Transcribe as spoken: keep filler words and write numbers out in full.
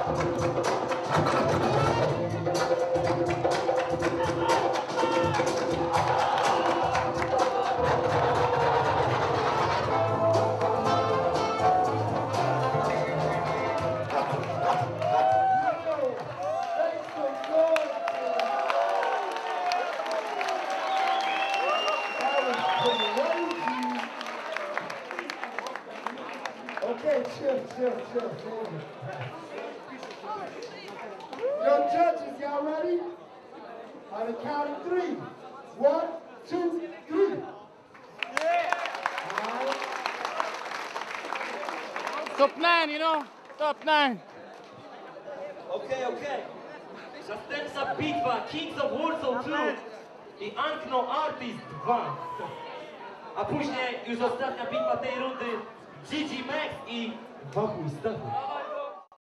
Okay, chill, chill, chill, chill. Your judges, y'all ready? On the count of three. One, two, three. Yeah. All right. Top nine, you know? Top nine. Okej, okej. Następna bitwa Kings of Warsaw dwa i Ankno Artist dwa. A później już ostatnia bitwa tej rundy Gigi Max i Wachuj Stachu.